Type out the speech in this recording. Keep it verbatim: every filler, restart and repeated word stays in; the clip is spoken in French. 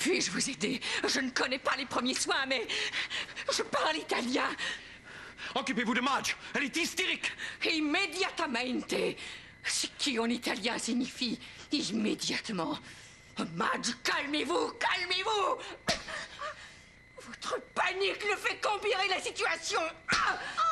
Puis-je vous aider? Je ne connais pas les premiers soins, mais je parle italien. Occupez-vous de Madge, elle est hystérique. Immediatamente. Ce qui en italien signifie immédiatement. Madge, calmez-vous, calmez-vous. Votre panique ne fait qu'empirer la situation. Ah!